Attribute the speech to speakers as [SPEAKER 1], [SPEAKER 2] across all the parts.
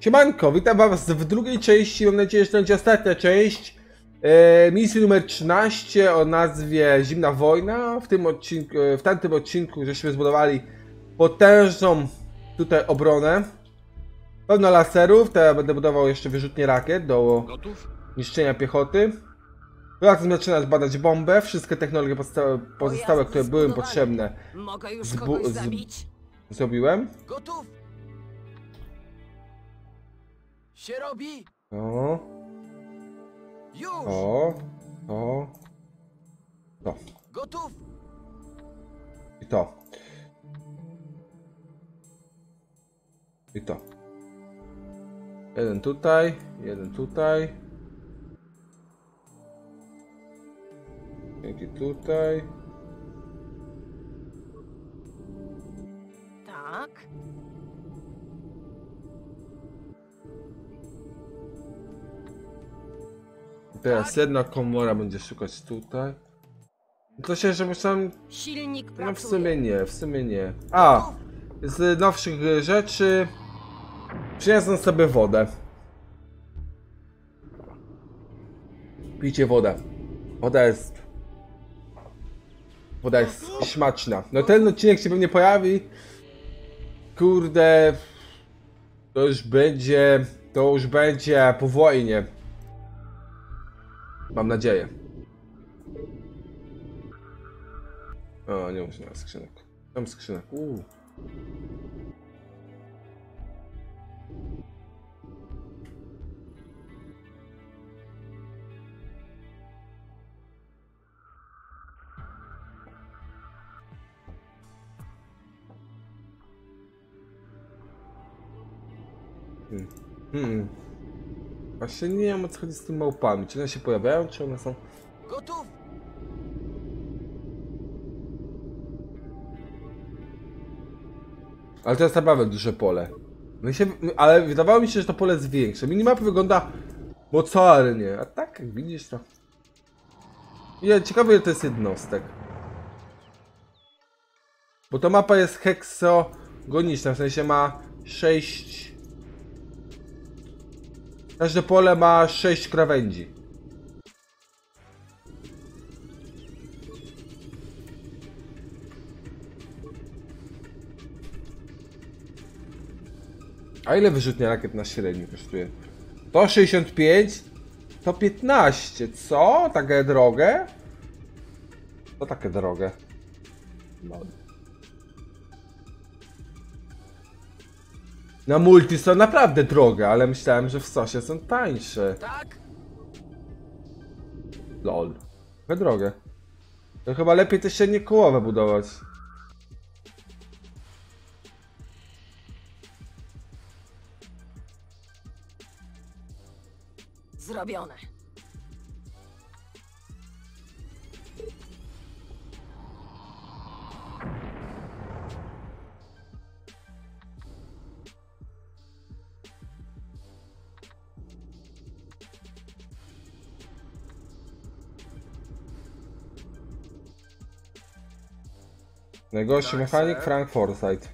[SPEAKER 1] Siemanko, witam was w drugiej części, mam nadzieję, że to będzie ostatnia część misji numer 13 o nazwie Zimna Wojna. W tamtym odcinku żeśmy zbudowali potężną tutaj obronę. Pełno laserów, teraz będę budował jeszcze wyrzutnie rakiet do niszczenia piechoty. Razem zaczynasz badać bombę, wszystkie technologie pozostałe, które były mi potrzebne,
[SPEAKER 2] Mogę już kogoś zabić?
[SPEAKER 1] zrobiłem.
[SPEAKER 2] Gotów? Się robi?
[SPEAKER 1] O,
[SPEAKER 2] Już!
[SPEAKER 1] to,
[SPEAKER 2] Gotów?
[SPEAKER 1] i to. I to. Jeden tutaj, jeden tutaj. Dzięki tutaj.
[SPEAKER 2] Tak.
[SPEAKER 1] Teraz jedna komora będzie szukać tutaj. To się, że muszę...
[SPEAKER 2] Silnik pracuje.
[SPEAKER 1] No w sumie nie. A! Z nowszych rzeczy... Przyniosłem sobie wodę. Pijcie wodę. Woda jest smaczna. No ten odcinek się pewnie pojawi. Kurde... To już będzie po wojnie. Mam nadzieję. O, nie muszę mieć skrzynek. Mam skrzynek. Właśnie nie wiem, o co chodzi z tymi małpami. Czy one się pojawiają, czy one są...
[SPEAKER 2] Gotów?
[SPEAKER 1] Ale to jest naprawdę duże pole. Ale wydawało mi się, że to pole jest większe. Minimapa wygląda mocarnie, a tak jak widzisz to... Ciekawe, ile to jest jednostek. Bo ta mapa jest heksagoniczna, w sensie ma 6... Każde pole ma 6 krawędzi. A ile wyrzutnia rakiet na średni kosztuje? To 65, to 15. Co? Takie drogie? To takie drogie. No. Na multi są naprawdę drogie, ale myślałem, że w sosie są tańsze.
[SPEAKER 2] Tak.
[SPEAKER 1] Lol. Trochę drogie. To chyba lepiej te średnie kołowe budować.
[SPEAKER 2] Zrobione.
[SPEAKER 1] Najgorszy
[SPEAKER 2] Tak,
[SPEAKER 1] mechanik
[SPEAKER 2] sir.
[SPEAKER 1] Frank Forsyth.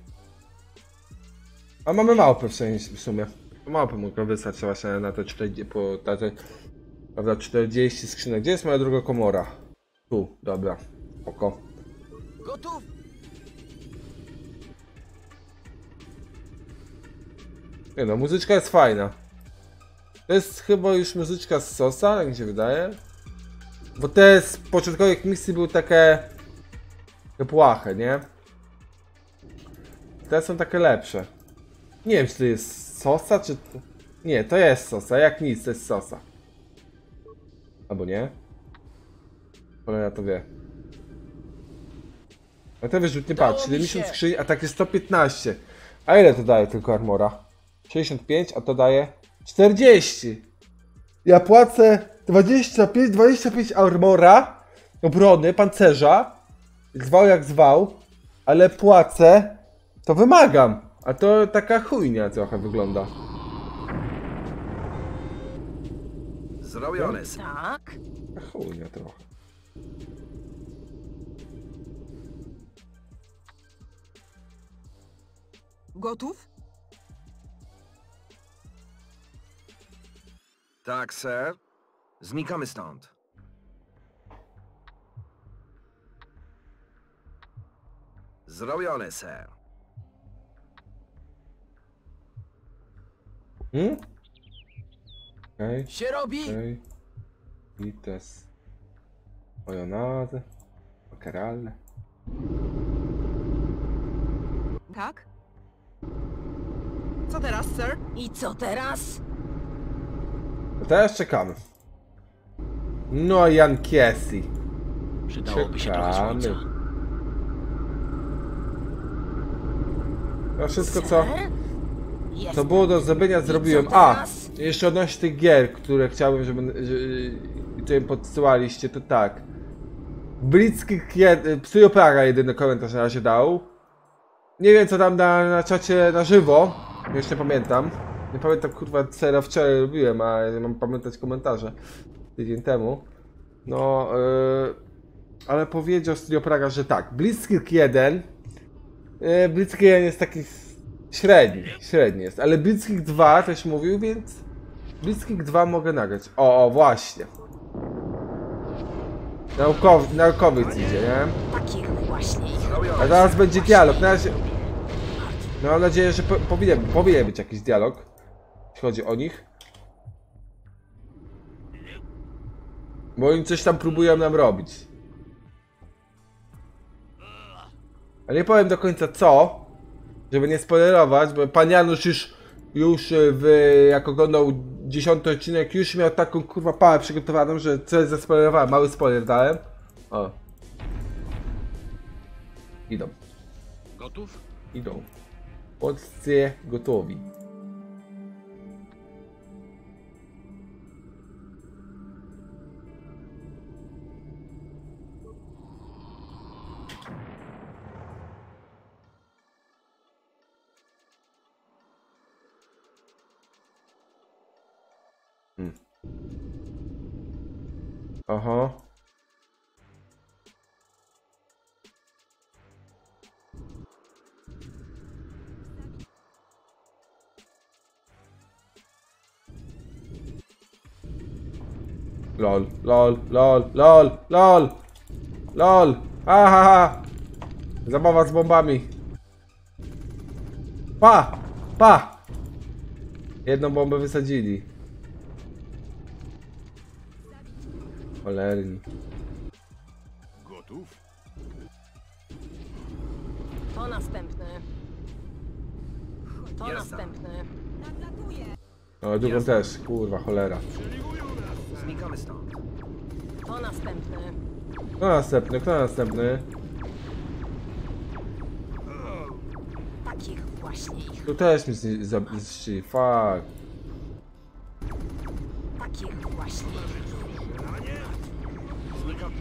[SPEAKER 1] A mamy małpy w sumie. Małpy mogę wysłać właśnie na te 40, prawda, 40 skrzynek. Gdzie jest moja druga komora? Tu, dobra. Oko.
[SPEAKER 2] Gotów?
[SPEAKER 1] Nie no, muzyczka jest fajna. To jest chyba już muzyczka z Sosa, jak mi się wydaje. Bo te z początkowych misji były takie płache, nie? Te są takie lepsze. Nie wiem, czy to jest Sosa, czy... Nie, to jest Sosa, jak nic, to jest Sosa. Albo nie? Cholera to wie. A te wyrzutnie, patrz, 70 skrzyń, a takie 115. A ile to daje tylko armora? 65, a to daje 40. Ja płacę 25 armora, obrony, pancerza, zwał jak zwał, ale płacę, to wymagam. A to taka chujnia trochę wygląda.
[SPEAKER 3] Zrobione.
[SPEAKER 2] Tak.
[SPEAKER 1] Taka chujnia trochę.
[SPEAKER 2] Gotów?
[SPEAKER 3] Tak, sir. Znikamy stąd. Zrobione, sir.
[SPEAKER 1] Okej,
[SPEAKER 2] Się robi!
[SPEAKER 1] okej. Vites. Ojonade. Makeralle.
[SPEAKER 4] Tak? Co teraz, sir?
[SPEAKER 2] I co teraz?
[SPEAKER 1] No teraz czekamy. No Jan Kiesi.
[SPEAKER 5] Przydałoby się trochę słońca.
[SPEAKER 1] No wszystko co...
[SPEAKER 2] Ser?
[SPEAKER 1] Co
[SPEAKER 2] Jestem.
[SPEAKER 1] było do zrobienia,
[SPEAKER 2] I
[SPEAKER 1] zrobiłem.
[SPEAKER 2] co
[SPEAKER 1] A!
[SPEAKER 2] teraz?
[SPEAKER 1] Jeszcze odnośnie tych gier, które chciałbym, które mi podsyłaliście, to tak. Blitzkrieg Psujo Praga jedyny komentarz na razie dał. Nie wiem co tam na czacie na żywo. Już nie pamiętam. Nie pamiętam kurwa co wczoraj robiłem, a nie mam pamiętać komentarze. Tydzień temu. No, ale powiedział Studio Praga, że tak. Blitzkrieg 1. Blitzkrieg 1 jest taki średni jest, ale Blitzkrieg 2 też mówił, więc Blitzkrieg 2 mogę nagrać. O, właśnie. Naukowiec idzie, nie?
[SPEAKER 2] Takich właśnie.
[SPEAKER 1] A teraz będzie dialog. Na razie... No, mam nadzieję, że powinien być jakiś dialog, jeśli chodzi o nich. Bo oni coś tam próbują nam robić. Ale nie powiem do końca co, żeby nie spoilerować, bo pan Janusz już jak oglądał 10. odcinek, już miał taką kurwa pałę przygotowaną, że coś zaspoilerowałem, mały spoiler dałem. O. Idą.
[SPEAKER 5] Gotów?
[SPEAKER 1] Idą. Bądźcie gotowi. Aha. LOL, LOL, LOL, LOL, LOL, LOL, aha, zabawa z bombami. Pa, pa. Jedną bombę wysadzili. Cholerni.
[SPEAKER 5] Gotów?
[SPEAKER 2] To następny. To
[SPEAKER 3] Jestem.
[SPEAKER 2] następny.
[SPEAKER 1] No, drugą też, kurwa, cholera.
[SPEAKER 3] Znikamy stąd.
[SPEAKER 2] To następny.
[SPEAKER 1] Kto następny, kto następny?
[SPEAKER 2] Takich właśnie ich.
[SPEAKER 1] Tu też mi zniszczyli, fuck.
[SPEAKER 2] Takich właśnie ich.
[SPEAKER 3] Znikam.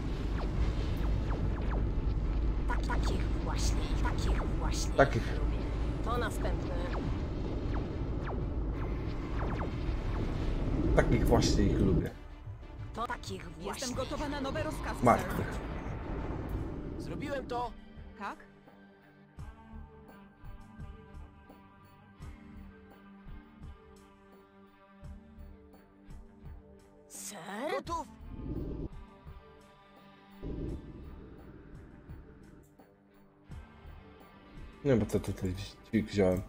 [SPEAKER 2] Takich właśnie ich. Takich właśnie.
[SPEAKER 1] Takich.
[SPEAKER 2] To następny.
[SPEAKER 1] Takich właśnie ich lubię.
[SPEAKER 2] To takich właśnie.
[SPEAKER 4] Jestem gotowa na nowe rozkazy, sir.
[SPEAKER 1] Martwych.
[SPEAKER 2] Zrobiłem to.
[SPEAKER 4] Tak?
[SPEAKER 2] Ser?
[SPEAKER 3] Gotów?
[SPEAKER 1] Nie wiem, po co tutaj dźwig wziąłem.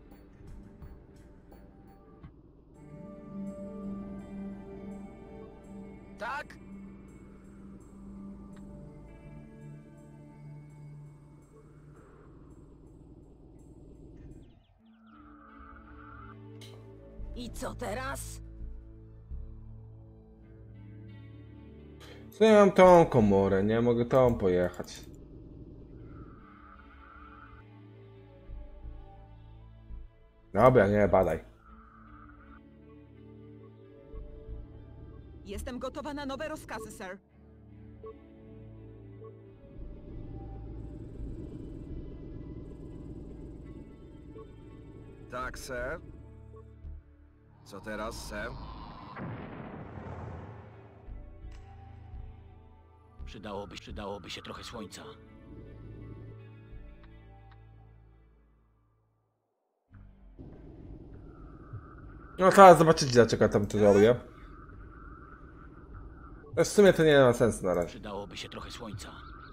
[SPEAKER 2] Tak. I co teraz?
[SPEAKER 1] Co ja mam tą komorę, nie? Mogę tą pojechać. Dobra, nie, badaj.
[SPEAKER 4] Jestem gotowa na nowe rozkazy, sir.
[SPEAKER 3] Tak, sir. Co teraz, sir?
[SPEAKER 5] Przydałoby się trochę słońca.
[SPEAKER 1] No teraz zobaczycie dlaczego ja tam to robię. W sumie to nie ma sensu na razie.
[SPEAKER 5] Przydałoby się trochę słońca.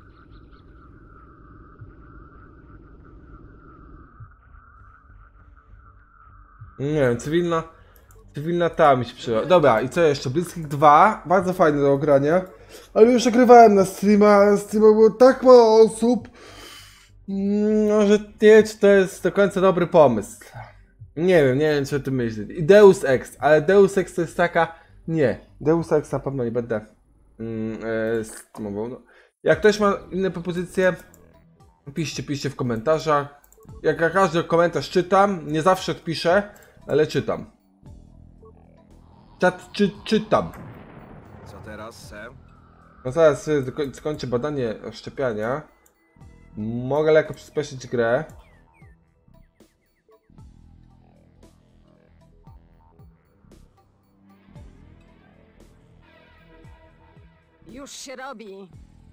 [SPEAKER 1] Nie wiem, cywilna ta mi się przyda. Dobra, i co jeszcze? Blitzkrieg 2, bardzo fajne do ogrania, ale już nagrywałem na streama było tak mało osób, no, że nie wiem, czy to jest do końca dobry pomysł. Nie wiem, co o tym myśleć. I Deus Ex, ale Deus Ex to jest taka... Nie, Deus Ex na pewno nie będę streamował. No. Jak ktoś ma inne propozycje, piszcie w komentarzach. Jak ja każdy komentarz czytam, nie zawsze odpiszę, ale czytam. Czytam.
[SPEAKER 3] Co teraz, Sam?
[SPEAKER 1] No zaraz sobie skończę badanie szczepiania. Mogę lekko przyspieszyć grę.
[SPEAKER 2] Już się robi.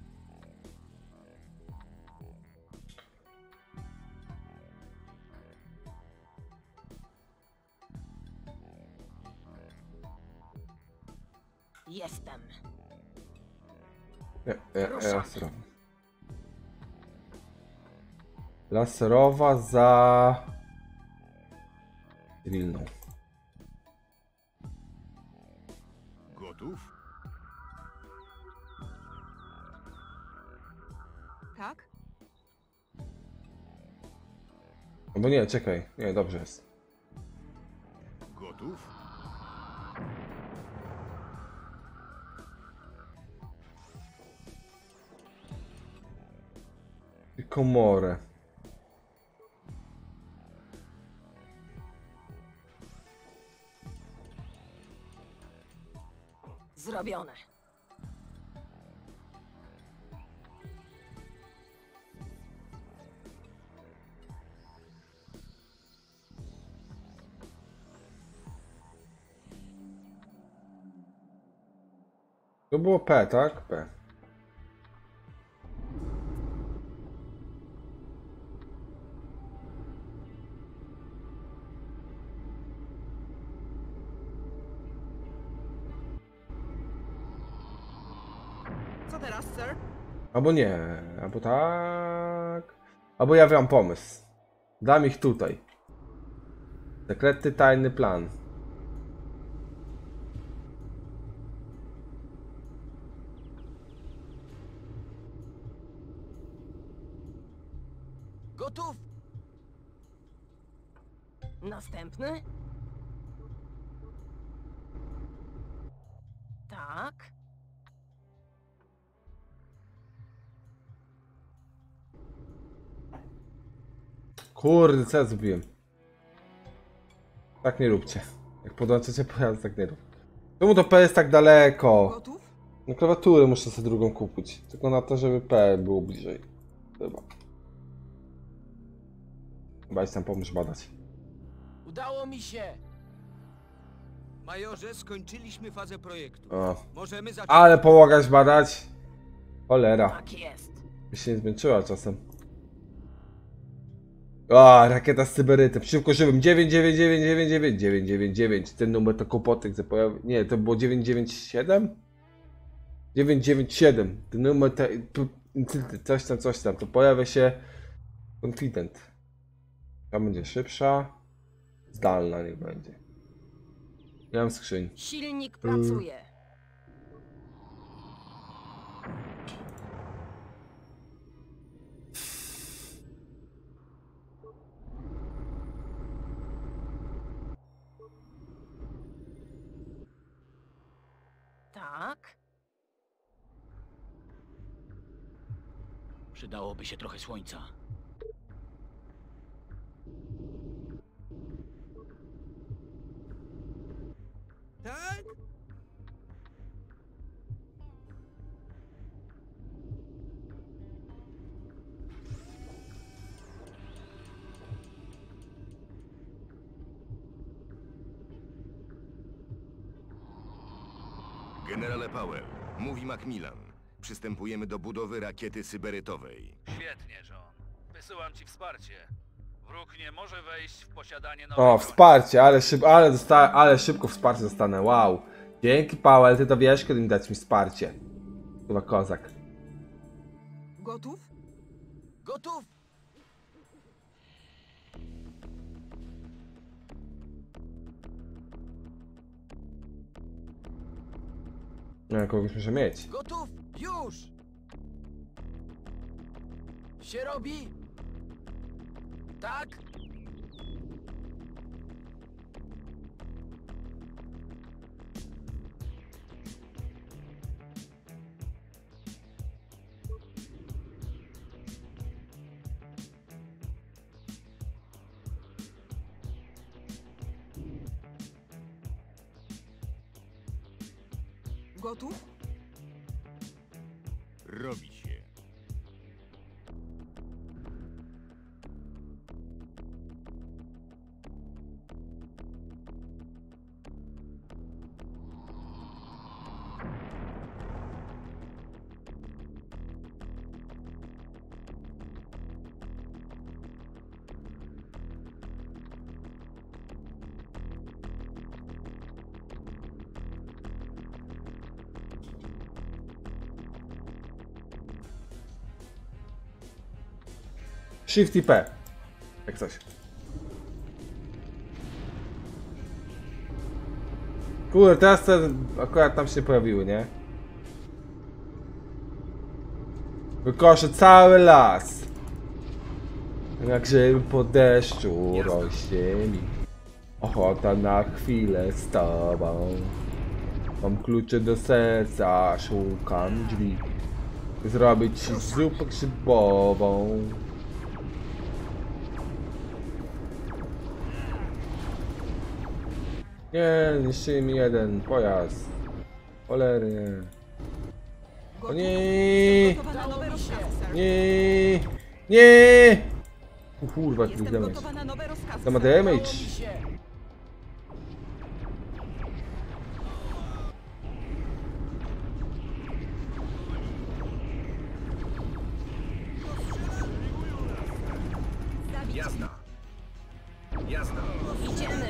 [SPEAKER 2] Jestem.
[SPEAKER 1] Laserowa. Laserowa za... cywilną.
[SPEAKER 5] Gotów?
[SPEAKER 4] Tak?
[SPEAKER 1] Bo nie, czekaj. Nie, dobrze jest.
[SPEAKER 5] Gotów?
[SPEAKER 1] I komorę.
[SPEAKER 2] Zrobione.
[SPEAKER 1] To było P, tak? P.
[SPEAKER 4] Co teraz, sir?
[SPEAKER 1] Albo nie, albo tak. Albo ja mam pomysł. Dam ich tutaj. Sekretny, tajny plan.
[SPEAKER 2] Gotów? Następny? Tak.
[SPEAKER 1] Kurde, co ja zrobiłem? Tak nie róbcie. Jak podłączycie pojazd, tak nie rób. Czemu to P jest tak daleko?
[SPEAKER 4] Gotów?
[SPEAKER 1] No klawiaturę muszę sobie drugą kupić. Tylko na to, żeby P było bliżej. Chyba. Chyba tam pomóż badać.
[SPEAKER 6] Udało mi się!
[SPEAKER 3] Majorze, skończyliśmy fazę projektu.
[SPEAKER 1] O.
[SPEAKER 3] Możemy zacząć...
[SPEAKER 1] Ale pomagać badać. Cholera.
[SPEAKER 2] Tak jest.
[SPEAKER 1] By się nie zmęczyła czasem. O, rakieta z cyberytem. Przeciwko żywym. 9999999. Ten numer to kłopoty, gdzie pojawi... Nie, to było 997? 997. Ten numer to... Coś tam. To pojawia się... Confident. Ta będzie szybsza. Zdalna niech będzie. Nie mam skrzyń.
[SPEAKER 2] Silnik pracuje. Tak.
[SPEAKER 5] Przydałoby się trochę słońca.
[SPEAKER 3] Tak?
[SPEAKER 7] Generale Powell, mówi Macmillan. Przystępujemy do budowy rakiety cyberytowej.
[SPEAKER 8] Świetnie, John. Wysyłam ci wsparcie. Wróg nie może wejść w posiadanie
[SPEAKER 1] O,
[SPEAKER 8] nowej broni.
[SPEAKER 1] wsparcie, ale szybko wsparcie dostanę, wow. Dzięki, Paweł, ty to wiesz, kiedy mi dać mi wsparcie. Chyba kozak.
[SPEAKER 4] Gotów?
[SPEAKER 6] Gotów?
[SPEAKER 1] No, kogoś muszę mieć.
[SPEAKER 6] Gotów? Już! Się robi? Tak?
[SPEAKER 4] Gotów?
[SPEAKER 7] Robi się.
[SPEAKER 1] Shift i P. Jak coś. Kurde, teraz te akurat tam się pojawiły, nie? Wykoszę cały las. Jak grzyby po deszczu rośnie mi. Ochota na chwilę z tobą. Mam klucze do serca, szukam drzwi. Zrobić ci zupę grzybową. Nie, niszczy mi jeden pojazd. Cholernie. O
[SPEAKER 4] Gotów?
[SPEAKER 1] nie,
[SPEAKER 4] Gotowa na nowe rozkazy, sir.
[SPEAKER 1] nie, nie. O kurwa, jaki
[SPEAKER 4] Jestem
[SPEAKER 1] damage.
[SPEAKER 4] gotowa na nowe rozkazy,
[SPEAKER 1] To ma
[SPEAKER 4] sir.
[SPEAKER 6] Udało
[SPEAKER 1] damage.
[SPEAKER 6] mi się!
[SPEAKER 3] Jazda. Jazda.
[SPEAKER 2] Idziemy.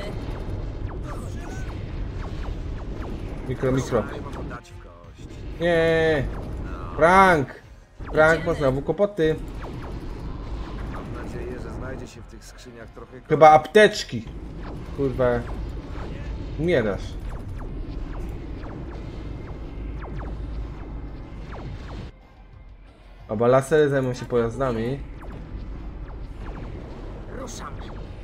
[SPEAKER 1] Mikro.
[SPEAKER 3] Słuchaj, mogą dać w kość.
[SPEAKER 1] Nie. Frank. Frank ma znowu kłopoty.
[SPEAKER 3] Mam nadzieję, że znajdzie się w tych skrzyniach trochę
[SPEAKER 1] Chyba apteczki. Kurwa. Umierasz. Oba lasery zajmą się pojazdami.
[SPEAKER 2] Ruszam.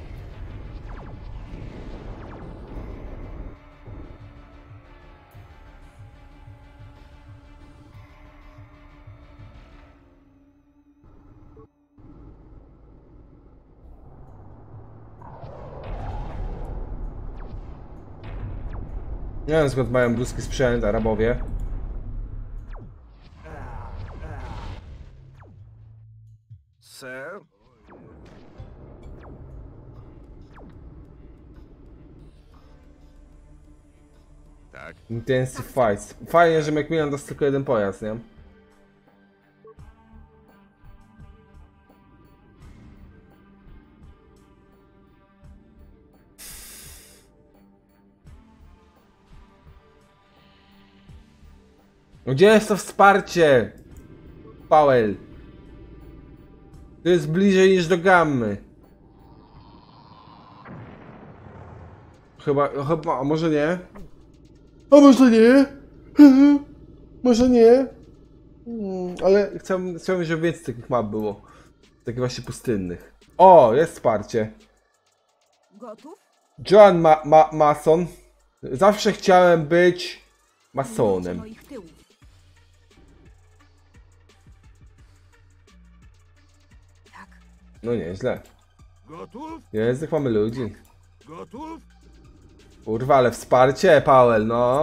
[SPEAKER 1] Nie wiem skąd mają boski sprzęt Arabowie.
[SPEAKER 3] Sir?
[SPEAKER 7] Tak?
[SPEAKER 1] Intensive Fights. Fajnie, że Macmillan dostał tylko jeden pojazd, nie? Gdzie jest to wsparcie? Powell. To jest bliżej niż do gammy. Chyba, a może nie? A może nie? Może nie? Ale chciałbym, żeby więcej takich map było. Takich właśnie pustynnych. O, jest wsparcie.
[SPEAKER 4] Gotów?
[SPEAKER 1] Joan Mason. Zawsze chciałem być masonem.
[SPEAKER 4] Moich tyłów. Tak.
[SPEAKER 1] No nieźle.
[SPEAKER 3] Gotów?
[SPEAKER 1] Jest, jak mamy ludzi.
[SPEAKER 3] Gotów?
[SPEAKER 1] Kurwa, ale wsparcie, Powell, no.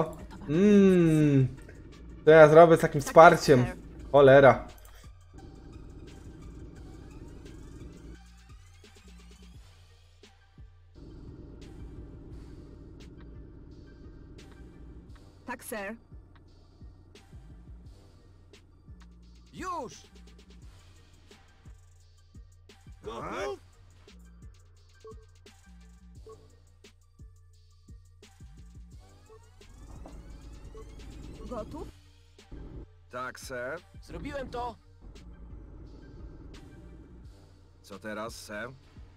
[SPEAKER 1] To ja zrobię z takim wsparciem.
[SPEAKER 4] sir.
[SPEAKER 1] Cholera.
[SPEAKER 4] Tak, sir.
[SPEAKER 6] Już!
[SPEAKER 3] Gotów?
[SPEAKER 4] Gotów?
[SPEAKER 3] Tak, sir.
[SPEAKER 6] Zrobiłem to.
[SPEAKER 3] Co teraz, sir?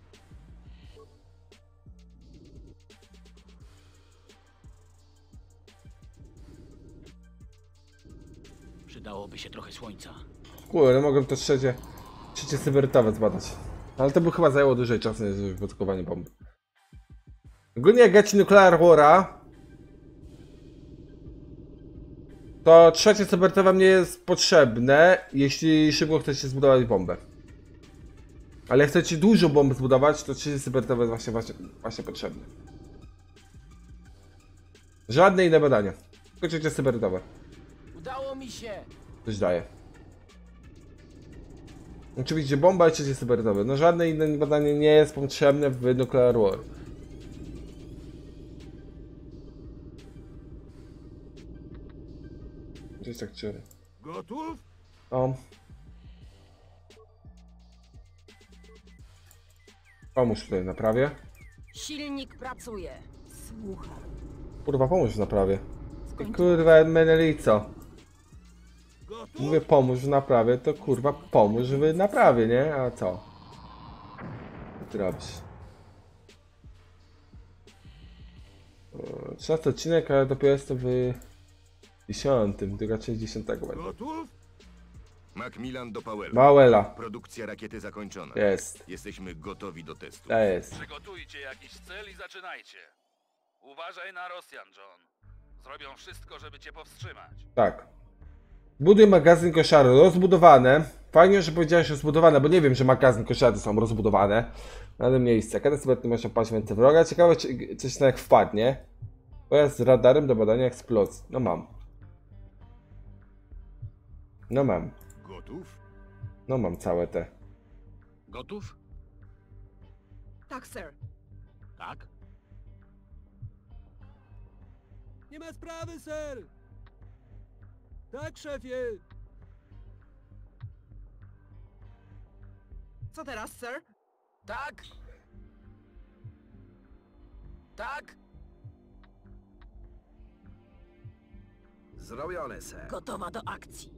[SPEAKER 5] Przydałoby się trochę słońca.
[SPEAKER 1] Kurde, mogłem to trzecie cyberytowe zbadać. Ale to by chyba zajęło dłużej czasu niż wyprodukowanie bomby. Ogólnie jak gracie Nuclear War'a, to trzecie cyberytowe mnie jest potrzebne, jeśli szybko chcecie zbudować bombę. Ale jak chcecie dużo bomb zbudować, to trzecie cyberytowe jest właśnie potrzebne. Żadne inne badania. Tylko trzecie cyberytowe.
[SPEAKER 6] Udało mi się.
[SPEAKER 1] Coś daje. Oczywiście bomba i trzecie cyberytowe. No żadne inne badanie nie jest potrzebne w Nuclear War. Gdzieś tak czuję.
[SPEAKER 7] Gotów?
[SPEAKER 1] O. Pomóż tutaj w naprawie.
[SPEAKER 2] Silnik pracuje.
[SPEAKER 4] Słucham.
[SPEAKER 1] Kurwa, pomóż w naprawie. I kurwa, Menelico.
[SPEAKER 7] Gotów?
[SPEAKER 1] Mówię pomóż w naprawie, to kurwa pomóż w naprawie, nie? A co? Co ty robisz? 13 odcinek, ale dopiero jestem w 10, druga część 10 będzie.
[SPEAKER 7] Gotów?
[SPEAKER 3] Macmillan do Powella.
[SPEAKER 1] Małela.
[SPEAKER 3] Produkcja rakiety zakończona.
[SPEAKER 1] Jest.
[SPEAKER 3] Jesteśmy gotowi do testu.
[SPEAKER 1] To jest.
[SPEAKER 8] Przygotujcie jakiś cel i zaczynajcie. Uważaj na Rosjan, John. Zrobią wszystko, żeby cię powstrzymać.
[SPEAKER 1] Tak. Buduj magazyn koszary. Rozbudowane. Fajnie, że powiedziałeś rozbudowane, bo nie wiem, że magazyn koszary są rozbudowane. Na tym miejscu. Kiedy sobie można paść więcej wroga. Ciekawe, czy coś tam jak wpadnie. Pojazd z radarem do badania eksplozji. No mam. No mam.
[SPEAKER 7] Gotów?
[SPEAKER 1] No mam całe te.
[SPEAKER 5] Gotów?
[SPEAKER 4] Tak, sir.
[SPEAKER 5] Tak?
[SPEAKER 6] Nie ma sprawy, sir. Tak, szefie.
[SPEAKER 4] Co teraz, sir?
[SPEAKER 6] Tak. Tak.
[SPEAKER 3] Zrobione, sir.
[SPEAKER 2] Gotowa do akcji.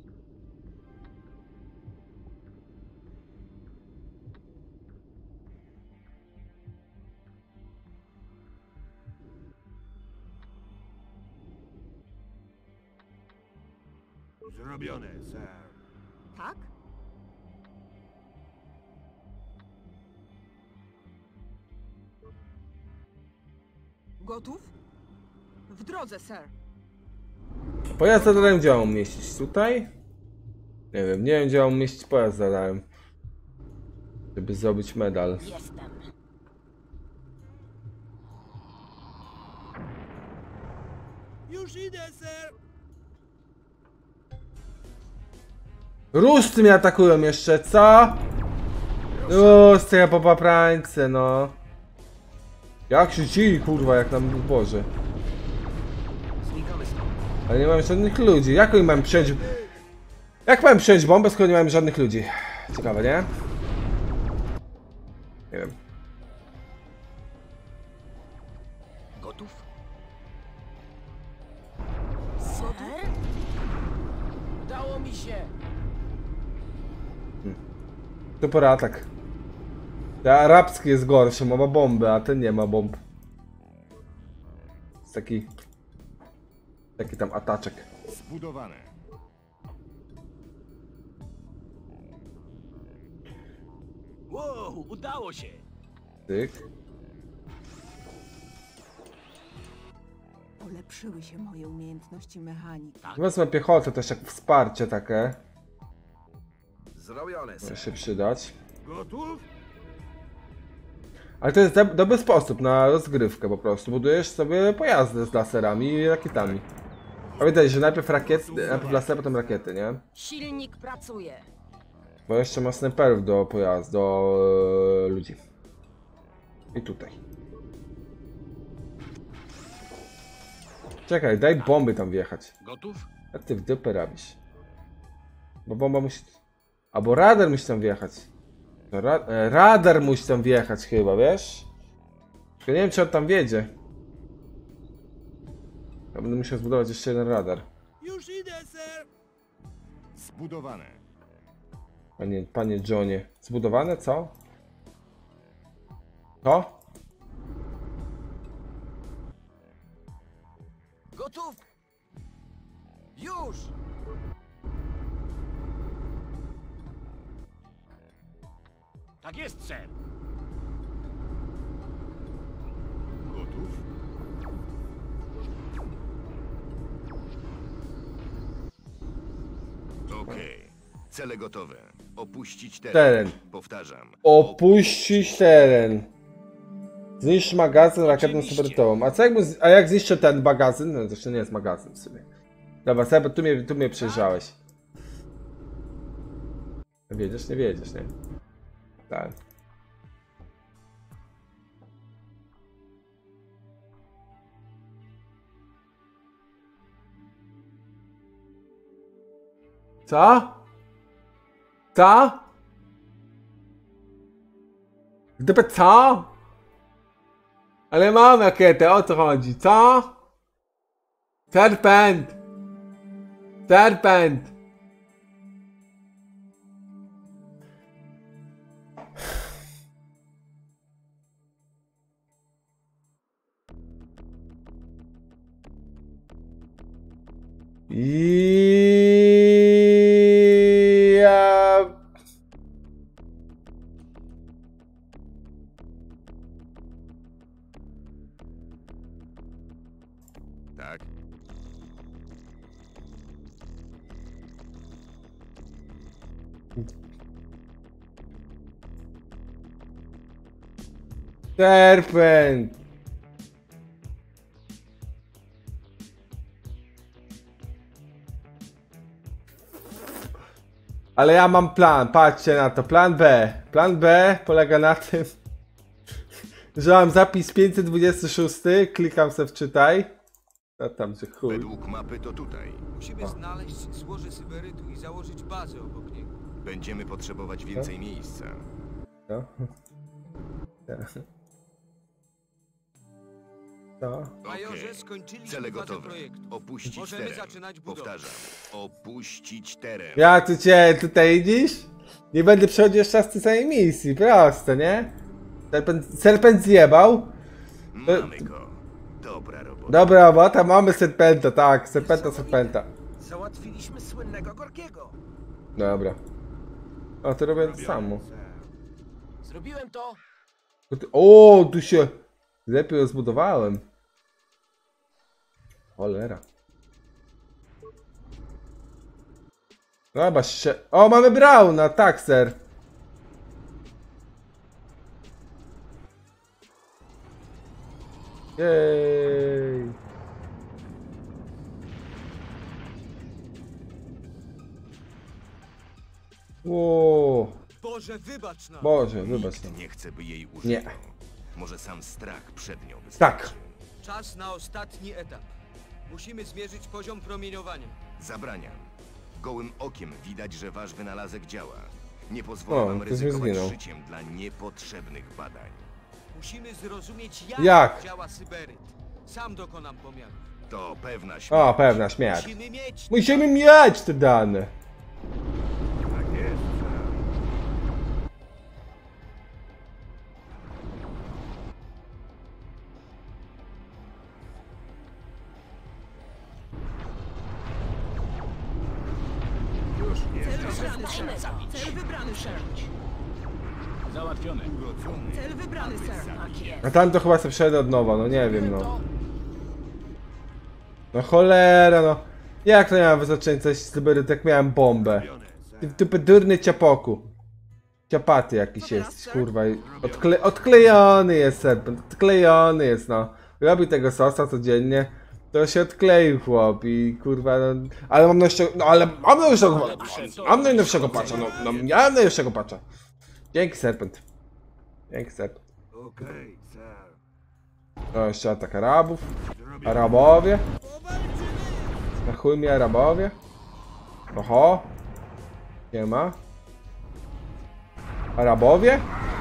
[SPEAKER 7] Zrobione, sir.
[SPEAKER 4] Tak? Gotów? W drodze, sir.
[SPEAKER 1] Pojazd z radarem gdzie mam umieścić? Tutaj? Nie wiem gdzie mam umieścić pojazd z radarem. Żeby zrobić medal.
[SPEAKER 2] Jestem.
[SPEAKER 6] Już idę, sir.
[SPEAKER 1] Rusty mnie atakują jeszcze, co? Rusty, ja po paprańce, no. Jak się dzieje, kurwa, jak nam Boże.
[SPEAKER 3] Znikamy stąd.
[SPEAKER 1] Ale nie mamy żadnych ludzi. Jak oni mają przyjąć... Jak mają przyjąć bombę, skoro nie mamy żadnych ludzi? Ciekawe, nie? Nie wiem.
[SPEAKER 5] Gotów?
[SPEAKER 2] Sir?
[SPEAKER 6] Udało mi się.
[SPEAKER 1] Super atak. Ten arabski jest gorszy, ma bomby, a ten nie ma bomb. Jest taki tam ataczek.
[SPEAKER 7] Zbudowane.
[SPEAKER 5] Wow, udało się!
[SPEAKER 1] Tyk.
[SPEAKER 4] Polepszyły się moje umiejętności mechaniki.
[SPEAKER 1] Wezmę piechotę też jak wsparcie takie.
[SPEAKER 3] Zrobione,
[SPEAKER 1] Może
[SPEAKER 3] sir.
[SPEAKER 1] się przydać.
[SPEAKER 7] Gotów?
[SPEAKER 1] Ale to jest dobry sposób na rozgrywkę po prostu. Budujesz sobie pojazdy z laserami i rakietami. Pamiętaj, że najpierw rakiety, najpierw lasery, potem rakiety, nie?
[SPEAKER 2] Silnik pracuje.
[SPEAKER 1] Bo jeszcze ma snajperów do pojazdu, do ludzi. I tutaj. Czekaj, daj bomby tam wjechać.
[SPEAKER 5] Gotów?
[SPEAKER 1] A ty w dupę robisz. Bo bomba musi... Albo radar musi tam wjechać. Radar musi tam wjechać chyba, wiesz? Tylko nie wiem, czy on tam wjedzie. Ja będę musiał zbudować jeszcze jeden radar.
[SPEAKER 6] Już Już idę, sir!
[SPEAKER 7] Zbudowane.
[SPEAKER 1] Panie Johnie. Zbudowane, co? To?
[SPEAKER 6] Gotów? Już!
[SPEAKER 5] Tak jest, ser.
[SPEAKER 7] Gotów? Okej. Cele gotowe. Opuścić teren. Powtarzam.
[SPEAKER 1] Opuścić teren. Zniszcz magazyn rakietą
[SPEAKER 5] Oczywiście.
[SPEAKER 1] supertową. A jak zniszczę ten magazyn? No to nie jest magazyn w sumie. Dobra, Seba, tu mnie przejrzałeś. Wiedziesz? Nie wiedziesz, nie? Tak. Co? Co? Gdyby co? Ale mam rakietę, o co chodzi, co? Serpent! Serpent! Ja...
[SPEAKER 7] Tak?
[SPEAKER 1] Serpent! Ale ja mam plan, patrzcie na to, plan B. Plan B polega na tym, że mam zapis 526, klikam se wczytaj. A tam, że chuj.
[SPEAKER 7] Według mapy to tutaj.
[SPEAKER 6] Musimy znaleźć złoże syberytu i założyć bazę obok niego.
[SPEAKER 7] Będziemy potrzebować więcej miejsca.
[SPEAKER 1] No. To.
[SPEAKER 6] Majorze,
[SPEAKER 7] Okej.
[SPEAKER 6] skończyliśmy
[SPEAKER 7] Cele
[SPEAKER 6] fazę
[SPEAKER 7] gotowe.
[SPEAKER 6] projektu.
[SPEAKER 7] Opuścić
[SPEAKER 6] Możemy
[SPEAKER 7] teren.
[SPEAKER 6] zaczynać budowę.
[SPEAKER 7] Powtarzam. Opuścić teren.
[SPEAKER 1] Ja tu cię tutaj widzisz? Nie będę przechodził jeszcze raz tej samej misji, proste, nie? Serpent zjebał.
[SPEAKER 7] Mamy go. Dobra robota.
[SPEAKER 1] Dobra robota, mamy serpenta, tak, serpenta.
[SPEAKER 6] Załatwiliśmy słynnego Gorkiego.
[SPEAKER 1] Dobra. O, to robię to samo.
[SPEAKER 6] Zrobiłem to.
[SPEAKER 1] O, tu się lepiej rozbudowałem. Cholera. Dobra, o, mamy Brauna, tak, ser. Jej. Ło.
[SPEAKER 6] Boże, wybacz nam.
[SPEAKER 1] Boże, wybacz nam.
[SPEAKER 7] Nikt nie chce, by jej użyto.
[SPEAKER 1] Nie.
[SPEAKER 7] Może sam strach przed nią wystarczy.
[SPEAKER 1] Tak.
[SPEAKER 6] Czas na ostatni etap. Musimy zmierzyć poziom promieniowania.
[SPEAKER 7] Zabraniam. Gołym okiem widać, że wasz wynalazek działa. Nie pozwolę
[SPEAKER 1] O,
[SPEAKER 7] wam
[SPEAKER 1] to już
[SPEAKER 7] ryzykować
[SPEAKER 1] zginął.
[SPEAKER 7] życiem dla niepotrzebnych badań.
[SPEAKER 6] Musimy zrozumieć,
[SPEAKER 1] Jak?
[SPEAKER 6] działa syberyt. Sam dokonam pomiaru.
[SPEAKER 7] To pewna śmierć.
[SPEAKER 1] O, pewna śmierć.
[SPEAKER 6] Musimy mieć...
[SPEAKER 1] mieć te dane.
[SPEAKER 7] Tak jest.
[SPEAKER 4] Cel wybrany, sir.
[SPEAKER 5] Załatwione.
[SPEAKER 4] Cel wybrany, sir.
[SPEAKER 2] Tak jest.
[SPEAKER 1] A tam to chyba sobie przejdę od nowa, no nie wiem, no. No cholera, no. Jak to miałem wyznaczyć coś z Syberyt, jak miałem bombę? Ty durny ciapoku. Ciapaty jakiś jest, kurwa. Odklejony jest serpent, odklejony jest, no. Robi tego sosa codziennie. To się odkleił chłop i kurwa, no. Ale mam najnowszego, no ale mam najnowszego, mam najnowszego patcha, no miałem najnowszego patcha. Dzięki serpent. Dzięki serpent.
[SPEAKER 3] Okej, sir.
[SPEAKER 1] No jeszcze atak Arabów. Arabowie. Na chuj mi Arabowie. Oho. Nie ma. Arabowie?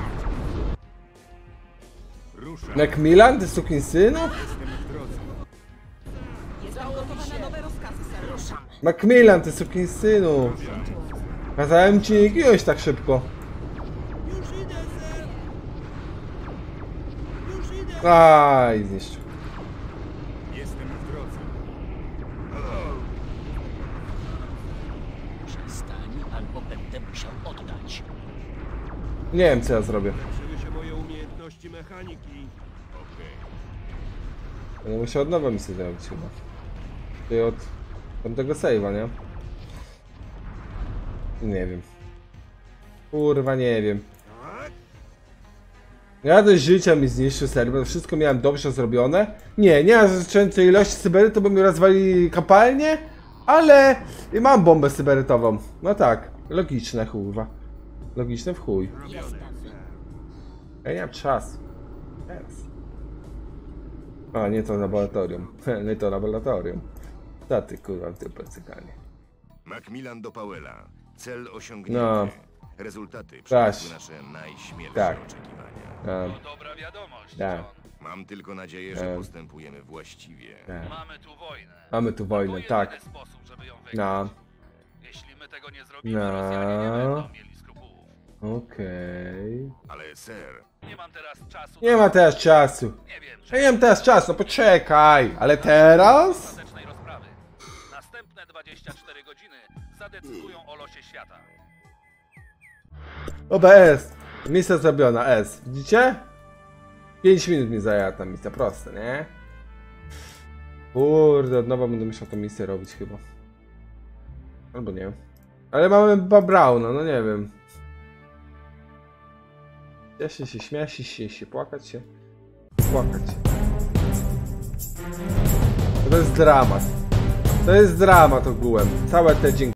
[SPEAKER 1] Macmillan, ty sukinsynu?
[SPEAKER 4] Jestem gotowa na nowe rozkazy, sir.
[SPEAKER 2] Ruszam.
[SPEAKER 1] Macmillan, ty sukinsynu. Kazałem ci nie ginąć tak szybko.
[SPEAKER 4] Już idę, ser! Już idę!
[SPEAKER 1] Aj, zniszczył.
[SPEAKER 5] Jestem w drodze. Przestań, albo będę musiał oddać.
[SPEAKER 1] Nie wiem co ja zrobię.
[SPEAKER 5] Przyły się moje umiejętności mechaniki.
[SPEAKER 1] Będę musiał od nowa misję zrobić chyba. Czyli od tamtego save'a, nie? Nie wiem. Kurwa, nie wiem. Ja dość życia mi zniszczył serwer, wszystko miałem dobrze zrobione. Nie ma wystarczającej ilości cybery, to by mi rozwalili kapalnię, ale mam bombę cyberytową. No tak, logiczne kurwa. Logiczne w chuj.
[SPEAKER 2] Jestem.
[SPEAKER 1] Ja nie mam czasu. Teraz. A, nie to laboratorium. Nie to laboratorium. Co ty kurwa w tym pecykanie.
[SPEAKER 7] Macmillan do Powella. Cel osiągnięty.
[SPEAKER 1] No.
[SPEAKER 7] Rezultaty
[SPEAKER 1] Tak.
[SPEAKER 7] przyniosły nasze najśmielsze
[SPEAKER 1] Tak.
[SPEAKER 7] oczekiwania.
[SPEAKER 8] To dobra wiadomość,
[SPEAKER 1] Tak.
[SPEAKER 8] John.
[SPEAKER 7] Mam tylko nadzieję, że postępujemy właściwie.
[SPEAKER 8] Mamy tu wojnę.
[SPEAKER 1] Mamy tu wojnę,
[SPEAKER 8] To
[SPEAKER 1] tak.
[SPEAKER 8] jedyny sposób, żeby ją wygrać.
[SPEAKER 1] No.
[SPEAKER 8] Jeśli my tego nie zrobimy,
[SPEAKER 1] No.
[SPEAKER 8] Rosjanie nie będą mieli skrupułów.
[SPEAKER 1] Okej.
[SPEAKER 7] Ale ser,
[SPEAKER 8] Nie mam teraz czasu.
[SPEAKER 1] Nie ma teraz czasu.
[SPEAKER 8] Nie wiem,
[SPEAKER 1] Ja nie mam teraz czasu, no poczekaj. Ale teraz?
[SPEAKER 8] ostatecznej rozprawy. Następne 24 godziny zadecydują o losie świata.
[SPEAKER 1] OBS. Misja zrobiona, S. Widzicie? 5 minut mi zajęła ta misja, proste, nie? Kurde, od nowa będę musiał tę misję robić chyba. Albo nie. Ale mamy Browna, no nie wiem. Cieszę się, śmiać się, płakać się. Płakać. To jest dramat. To jest dramat ogółem. Całe te dzięki.